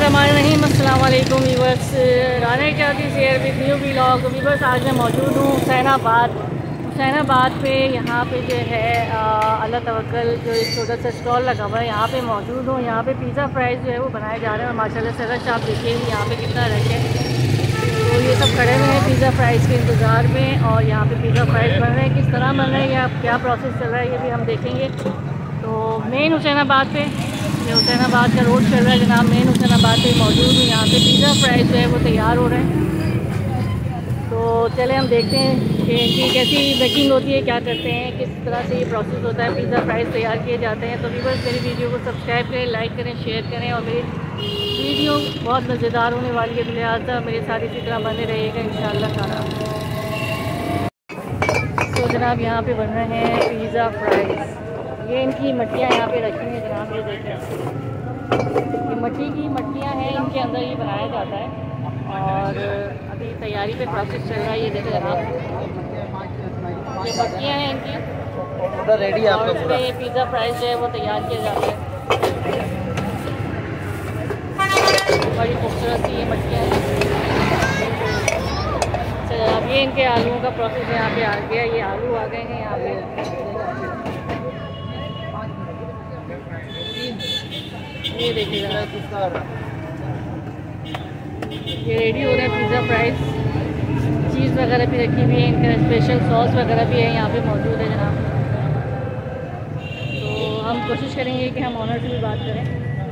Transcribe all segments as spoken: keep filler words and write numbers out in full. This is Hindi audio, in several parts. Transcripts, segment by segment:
बिस्मिल्लाहिर्रहमानिर्रहीम। अस्सलाम वालेकुम व्यूअर्स, राना चाहती share with new vlog. Viewers, आज मैं मौजूद हूँ हुसैनाबाद हुसैनाबाद पे। यहाँ पे जो है अल्लाह तवक्कल जो एक छोटा सा स्टॉल लगा हुआ है, यहाँ पे मौजूद हूँ। यहाँ पे पिज़्ज़ा फ्राइज़ जो है वो बनाए जा रहे हैं और माशाल्लाह से रश आप देखिए यहाँ पे कितना रश है। तो ये सब खड़े हुए हैं पिज़्ज़ा फ्राइज़ के इंतज़ार में और यहाँ पे पिज़्ज़ा फ्राइज़ बन रहे हैं। किस तरह बन रहे हैं या क्या प्रोसेस चल रहा है ये भी हम देखेंगे। तो मेन हुसैनाबाद पे ये हुसैनाबाद का रोड चल रहा है जनाब। मेन हुसैनाबाद पे मौजूद हूँ। यहाँ पे पिज़्ज़ा फ्राइज़ जो है वो तैयार हो रहे हैं। तो चले हम देखते हैं कि इनकी कैसी बेकिंग होती है, क्या करते हैं, किस तरह से ये प्रोसेस होता है, पिज़्ज़ा फ्राइज़ तैयार किए जाते हैं। तो व्यूअर्स, मेरी वीडियो को सब्सक्राइब करें, लाइक करें, शेयर करें और मेरी वीडियो बहुत मज़ेदार होने वाली है, तो लिहाजा मेरे साथ इसी तरह बने रहिएगा इंशाअल्लाह ताला। तो जनाब यहाँ पे बन रहे हैं पिज़्ज़ा फ्राइज़। ये इनकी मट्टियाँ यहाँ पे रखी हुई हैं जनाब, ये देखें। ये मट्टी की मट्टियाँ हैं, इनके अंदर ये बनाया जाता है और अभी तैयारी पे प्रोसेस चल रहा है। ये देखें जनाब, ये मट्टियाँ हैं इनकी पूरा रेडी है आपका पूरा। ये पिज़्ज़ा फ्राइज़ जो है वो तैयार किया जाता है। बड़ी खूबसूरत सी ये मट्टियाँ हैं। अच्छा, अब ये इनके आलूओं का प्रोसेस यहाँ पे आ गया। ये आलू आ गए हैं यहाँ पे। ये देखिए ये रेडी हो रहा है पिज़्ज़ा फ्राइज़। चीज़ वगैरह भी रखी हुई है, इनका स्पेशल सॉस वगैरह भी है यहाँ पे मौजूद है जनाब। तो हम कोशिश करेंगे कि हम ऑनर से भी बात करें।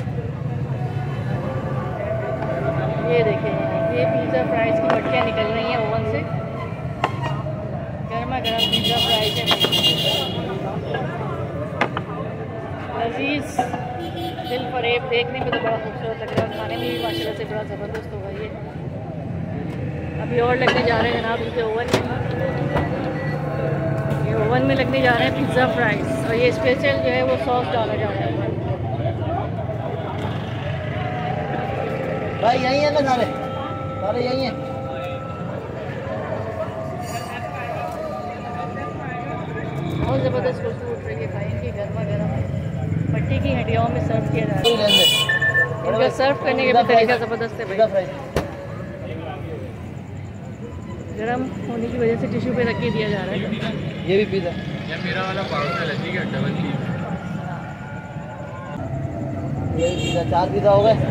ये देखें, ये पिज़्ज़ा फ्राइज़ की मट्टियाँ निकल रही हैं ओवन से। गर्मा गर्म पिज़्ज़ा फ्राइज़ है। लजीज दिल फरेब, देखने में तो बड़ा खूबसूरत लग रहा है, खाने में भी माशाल्लाह से बड़ा ज़बरदस्त होगा। ये अभी और लगने जा रहे हैं जनाब इनके ओवन में। ये ओवन में लगने जा रहे हैं पिज़्ज़ा फ्राइज़ और ये स्पेशल जो है वो सॉस डाला जा रहा है। भाई यही है ना, सारे सारे यही हैं। बहुत ज़बरदस्त खुशबू उठ रही है भाई इनकी गर्मा गर्म मट्टी की हड्डियों में सर्व किया जा रहा है। इनका सर्व करने का भी तरीका ज़बरदस्त है भाई। गर्म होने की वजह से टिश्यू पे रख के दिया जा रहा है। ये भी पिज़्ज़ा, ये मेरा वाला पाउच है लज्जी का डबल की। ये पिज़्ज़ा, चार पिज़्ज़ा हो गए।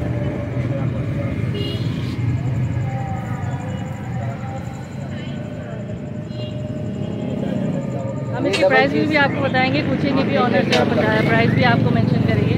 हम इसके प्राइस भी, भी आपको बताएंगे, पूछेंगे भी ऑनर से और बताया प्राइस भी आपको मेंशन करेंगे।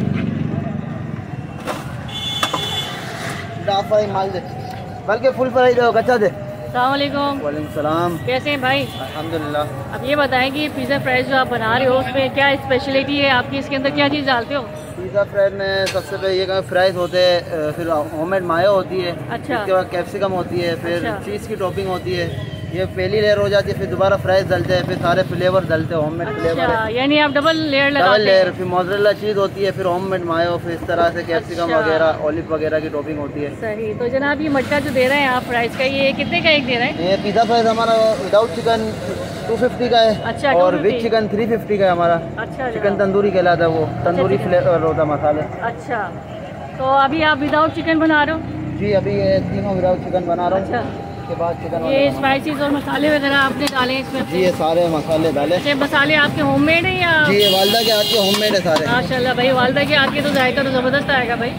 हाफ फ्राई माल दे, बल्कि फुल फ्राई दो, कच्चा दे। अस्सलाम वालेकुम। वालेकुम सलाम। कैसे हैं भाई? अल्हम्दुलिल्लाह। अब ये बताएं कि पिज़्ज़ा फ्राइज़ जो आप बना रहे हो उसमें क्या स्पेशलिटी है आपकी, इसके अंदर क्या चीज़ डालते हो? पिज़्ज़ा फ्राइज़ में सबसे पहले ये फ्राइज़ होते हैं, फिर होममेड मायो होती है। अच्छा। उसके बाद कैप्सिकम होती है, फिर अच्छा। चीज़ की टॉपिंग होती है। ये पहली लेयर हो जाती है, फिर दोबारा फ्राइज़ डलते हैं, फिर सारे फ्लेवर डलते हैं, होममेड फ्लेवर अच्छा, यानी आप डबल लेयर लगाते डबल लेयर। हैं। फिर मोज़रेला चीज़ होती है, फिर होममेड मायो, फिर इस तरह से कैप्सिकम अच्छा। वगैरह, ऑलिव वगैरह की टॉपिंग होती है। सही। तो जनाब ये मटका जो दे रहे हैं आप फ्राइज़ का, ये कितने का एक दे रहे हैं? ये पिज़्ज़ा फ्राइज़ हमारा विदाउट चिकन टू फिफ्टी का है। अच्छा, और two with fifty. Chicken three fifty का है हमारा। अच्छा चिकन जनाब। तंदूरी कहलाता है, वो तंदूरी चिकन। फ्लेवर होता है मसाले। अच्छा, तो अभी आप विदाउट चिकन बना रहे हो? जी, अभी ये तीनों विदाउट चिकन बना रहा हूँ। अच्छा, के बाद चिकन ये स्पाइसेस और मसाले वगैरह आपने डाले हैं इसमें? जी, ये सारे मसाले डाले। अच्छा, मसाले आपके होममेड हैं या? जी, ये वालदा के हाथ के होममेड है सारे। माशाल्लाह भाई, वालदा के हाथ के तो जायका तो ज़बरदस्त आएगा भाई।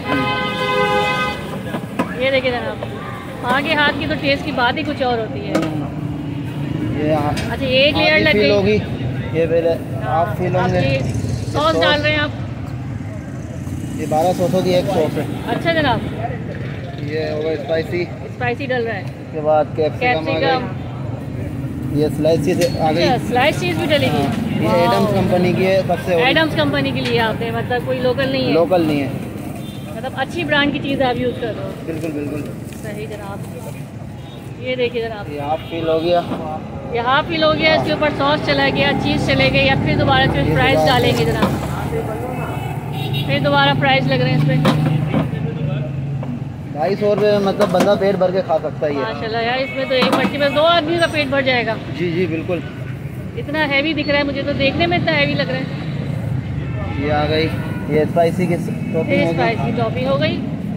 ये देखिए जनाब, माँ के हाथ की तो टेस्ट की बात ही कुछ और होती है। ये अच्छा, एक लेयर लग गई होगी। ये पहले हाफ फील होंगे। सॉस डाल रहे हैं आप? ये बारह सौ की एक सॉस है। अच्छा जनाब, ये ओवर स्पाइसी। स्पाइसी डल रहा है। उसके बाद कैप्सिकम आ गई। ये स्लाइस चीज़ आ गई। अच्छा, स्लाइस चीज़ भी डलेगी। ये एडम्स कंपनी की है, सबसे एडम्स कंपनी की लिए आपने, मतलब कोई लोकल नहीं है? लोकल नहीं है, मतलब अच्छी ब्रांड की चीज़ आप यूज़ कर रहे हो। बिल्कुल बिल्कुल। सही जनाब। ये देखिए जनाब, ये हाफ फील हो गया। ये हाफ फील हो गया, इसके ऊपर सॉस चला गया, चीज़ चले गई, या फिर दोबारा से फ्राइज़ डालेंगे जनाब? फिर दोबारा फ्राइज़ लग रहे हैं इस पर। ढाई सौ रुपये मतलब बंदा पेट भर के खा सकता है। माशाल्लाह यार, इसमें तो एक मट्टी में दो आदमी का पेट भर जाएगा। जी जी बिल्कुल। इतना हैवी दिख रहा है मुझे, तो देखने में इतना हैवी लग रहा है। ये आ गई, ये स्पाइसी की टॉपिंग हो गई। स्पाइसी टॉपिंग हो गई।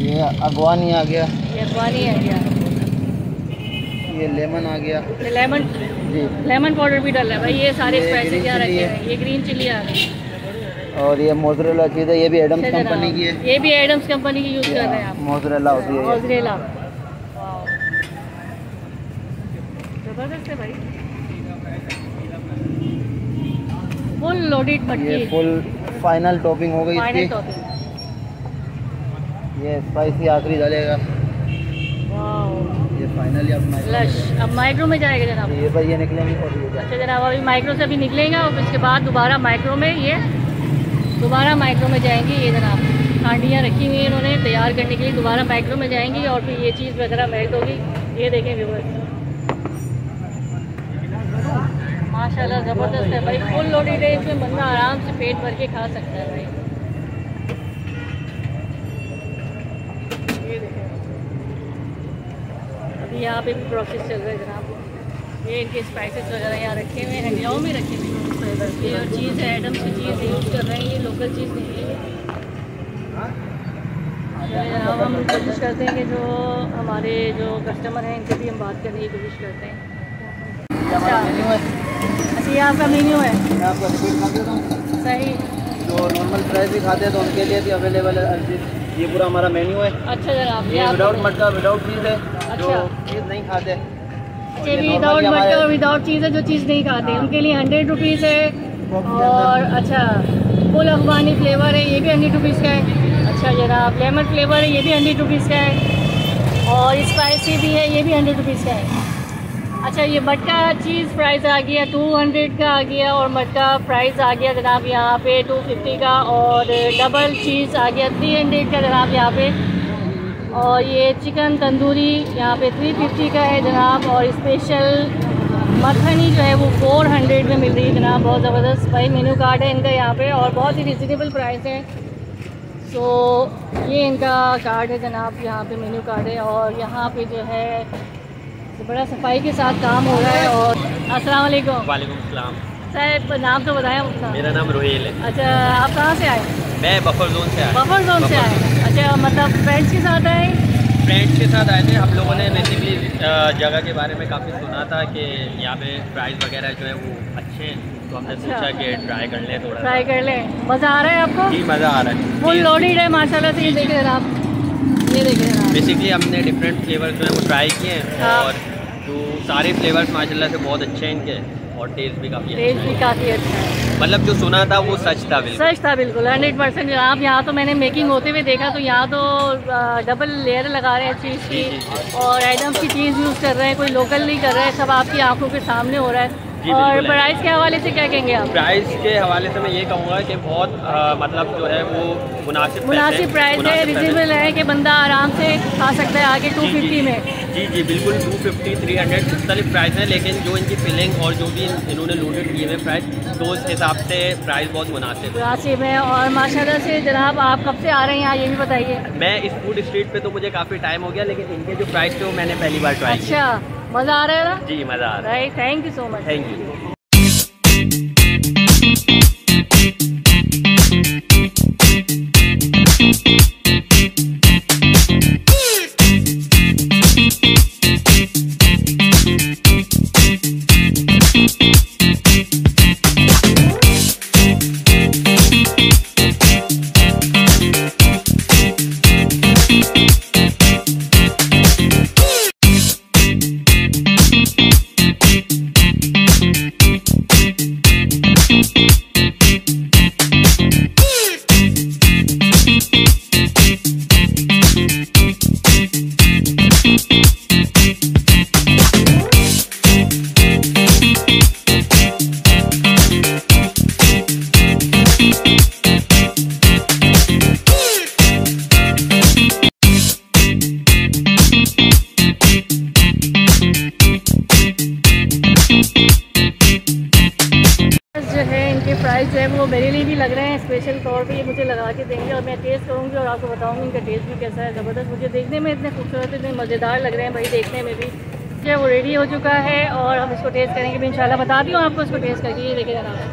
ये अगवानी आ गया, ये अफगानी आ गया, ये लेमन आ गया, ये लेमन जी, लेमन पाउडर भी डल है भाई। ये सारे ये स्पाइसेस green यहाँ chilli रखे है। हैं। ये ग्रीन चिली आ गई, और ये मोज़रेला चीज़ है, ये भी एडम्स अच्छा कंपनी जनाब, की है। ये भी एडम्स कंपनी की यूज़ कर रहे हैं आप। मोज़रेला होती है ये। मोज़रेला जबरदस्त है भाई, फुल लोडेड ये पट्टी, फुल फाइनल टॉपिंग हो गई फाइनल इसकी। टॉपिंग। ये स्पाइसी आखिरी डालेगा, वाओ ये फाइनली अब माइक्रो में लश। अब माइक्रो में जाएगा जनाब। जाएगा। ये भाई ये निकलेंगे और ये अच्छा जनाब, अभी माइक्रो से अभी निकलेंगे और उसके बाद दोबारा माइक्रो में, ये दोबारा माइक्रो में जाएंगी। ये जनाब हांडियाँ रखी हुई हैं इन्होंने तैयार करने के लिए, दोबारा माइक्रो में जाएंगी और फिर ये चीज़ वगैरह मेल्ट होगी। ये देखें व्यूअर्स, माशाल्लाह ज़बरदस्त है भाई, फुल लोडेड है। इसमें बंदा आराम से पेट भर के खा सकता है भाई। ये देखें, अभी यहाँ पे भी प्रोसेस चल रहा है जनाब। ये इनके स्पाइसेस वगैरह यहाँ रखे हुए हैं, हंडियाओं में रखे हुए हैं। ये और चीज़ है, एडम्स की चीज़ यूज़ कर रहे हैं, ये लोकल चीज़ नहीं है। जनाब हम कोशिश करते हैं कि जो हमारे जो कस्टमर हैं इनसे भी हम बात करने की कोशिश करते हैं। अच्छा मेन्यू है, अच्छा, ये आपका मेन्यू है, मैं आपको रिपीट कर देता हूँ। सही। जो नॉर्मल प्राइस भी खाते हैं तो उनके लिए भी अवेलेबल है हर चीज़। ये पूरा हमारा मेन्यू है। अच्छा जनाब, ये ये आप विदाउट मटका विदाउट चीज़ है, जो अच्छा। चीज़ नहीं खाते। अच्छा, ये विदाउट normally मटका हमारे- और विदाउट चीज़ है, जो चीज़ नहीं खाते हाँ। उनके लिए हंड्रेड रुपीज़ है। कॉफ़ी के और अंदर- अच्छा फुल अफगानी फ्लेवर है, ये भी हंड्रेड रुपीज़ का है। अच्छा जनाब, लेमन फ्लेवर है, ये भी हंड्रेड रुपीज़ का है। और स्पाइसी भी है, ये भी हंड्रेड रुपीज़ का है। अच्छा, ये मटका चीज़ प्राइस आ गया टू हंड्रेड का आ गया, और मटका प्राइस आ गया जनाब यहाँ पे टू फिफ्टी का, और डबल चीज़ आ गया थ्री हंड्रेड का जनाब यहाँ पे। और ये चिकन तंदूरी यहाँ पे थ्री फिफ्टी का है जनाब, और स्पेशल मखनी जो है वो फोर हंड्रेड में मिल रही है जनाब। बहुत ज़बरदस्त भाई मेन्यू कार्ड है इनका यहाँ पे, और बहुत ही रिजनेबल प्राइस है। सो ये इनका कार्ड है जनाब, यहाँ पे मेन्यू कार्ड है। और यहाँ पे जो है तो बड़ा सफाई के साथ काम हो रहा है। और अस्सलाम वालेकुम। वालेकुम सलाम। सर नाम तो बताएं अपना। मेरा नाम रोहेल है। अच्छा, आप कहाँ से आए? मैं बफर जोन से आया। बफर जोन से आए? अच्छा, मतलब फ्रेंड्स के साथ आए? फ्रेंड्स के साथ आए थे। हम लोगों ने बेसिकली जगह के बारे में काफ़ी सुना था कि यहाँ पे प्राइस वगैरह जो है वो अच्छे हैं, तो हमने अच्छा। सोचा कि ट्राई कर लें थोड़ा। ट्राई कर लें, मज़ा आ रहा है आपको? जी मज़ा आ रहा है। फुल लोडेड है माशाल्लाह से। ये देखें जनाब, ये देखें जनाब। बेसिकली हमने डिफरेंट फ्लेवर जो है वो ट्राई किए हैं, हाँ। और जो सारे फ्लेवर्स माशाल्लाह से बहुत अच्छे हैं इनके, और टेस्ट भी काफ़ी अच्छा टेस्ट भी काफ़ी अच्छा है। है। मतलब जो सुना था वो सच था बिल्कुल। सच था बिल्कुल, हंड्रेड परसेंट। आप यहाँ तो मैंने मेकिंग होते हुए देखा, तो यहाँ तो आ, डबल लेयर लगा रहे हैं चीज़ जी, जी, की, और आइटम्स की चीज़ यूज़ कर रहे हैं, कोई लोकल नहीं कर रहा है, सब आपकी आंखों के सामने हो रहा है। जी, और बिल्कुल है। प्राइस के हवाले से क्या कहेंगे आप? प्राइस के हवाले से मैं ये कहूँगा कि बहुत आ, मतलब जो है वो मुनासिब मुनासिब प्राइस है, रिजनेबल है कि बंदा आराम से खा सकता है आगे टू जी, जी। फिफ्टी में। जी जी बिल्कुल, टू फिफ्टी थ्री हंड्रेड मुख्तलिफ प्राइस है, लेकिन जो इनकी फिलिंग और जो भी इन्होंने लोडेड किए हुए प्राइस, तो उस हिसाब से प्राइस बहुत मुनासिब है। मुनासिब है। और माशाल्लाह से जनाब, आप कब से आ रहे हैं यहाँ, ये भी बताइए। मैं इस फूड स्ट्रीट पे तो मुझे काफ़ी टाइम हो गया, लेकिन इनके जो प्राइस थे वो मैंने पहली बार ट्राई किया। अच्छा, मज़ा आ रहा है ना? जी मज़ा आ रहा है। Right, thank you so much. Thank you. Price जो है वो मेरे लिए भी लग रहे हैं स्पेशल तौर पे। ये मुझे लगा के देंगे और मैं टेस्ट करूँगी और आपको बताऊँगी इनका टेस्ट भी कैसा है। ज़बरदस्त, मुझे देखने में इतने खूबसूरत इतने मज़ेदार लग रहे हैं भाई, देखने में भी। जो वो रेडी हो चुका है और हम इसको टेस्ट करेंगे भी इंशाल्लाह। बताती हूँ आपको इसको टेस्ट करके। ये देखिए जनाब,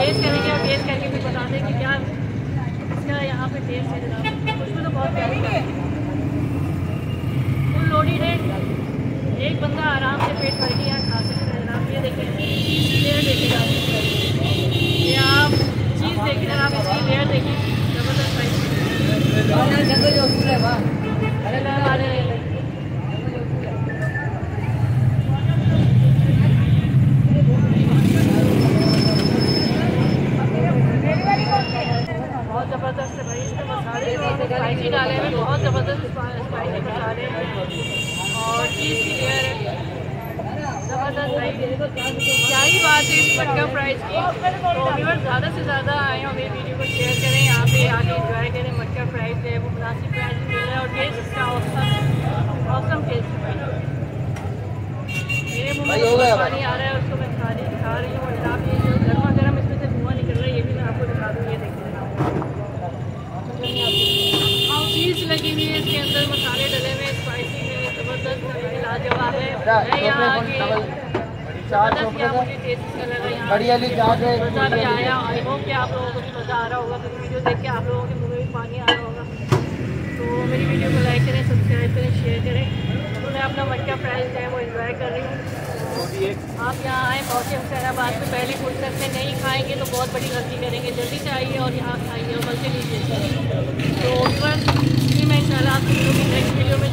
टेस्ट करेंगे और टेस्ट करके भी बता दें कि क्या इसका यहाँ पे टेस्ट है जनाब। खुशबू तो बहुत प्यारी है, फुल लोडेड है, एक बंदा आराम से पेट भर के यहाँ खा सकता है जनाब। ये देखें लेयर देखिएगा आप, ये आप चीज़ देखिए जनाब, इसकी लेयर देखिए ज़बरदस्त है। बहुत ज़बरदस्त है भाई, इसके मसाले स्पाइसी डाले हैं, बहुत ज़बरदस्त स्पाइसी मसाले हैं और चीज़ की लेयर है ज़बरदस्त भाई। क्या ही बात है इस मटका प्राइस की। तो व्यूअर्स ज़्यादा से ज़्यादा आए और मेरी वीडियो को शेयर करें, यहाँ पे आके इंजॉय करें। मटका प्राइस है वो मुनासिब प्राइस में मिल रहा है और टेस्ट इसका औसम औसम टेस्ट है भाई। मेरे मुँह में पानी आ रहा है, उसको मैं खा रही खा रही हूँ और जनाब ये जो गर्मा गर्म इसमें से धुआं निकल रहा है, ये भी मैं आपको दिखा दूँ। ये देखिए चीज़ लगी हुई है इसके अंदर, मसाले डले हुए हैं, स्पाइसी है, ज़बरदस्त लाजवाब है। मैं यहाँ आके ज़बरदस्त क्या मुझे टेस्ट इसका लगा, यहाँ मज़ा भी आया। आई होप कि आप लोगों को भी मज़ा आ रहा होगा, तो वीडियो देख के आप लोगों के मुँह में भी पानी आ रहा होगा। तो मेरी वीडियो को लाइक करें, सब्सक्राइब करें, शेयर करें। तो मैं अपना मटका प्राइस है वो इंजॉय कर रही हूँ। आप यहाँ आए पहुँचे हुसैनाबाद में, पहली फुर्सत में नहीं खाएंगे तो बहुत बड़ी गलती करेंगे। जल्दी से आइए और यहाँ खाइए और मज़े लीजिए। तो व्यूअर्स मैं इंशाल्लाह आपको नेक्स्ट वीडियो में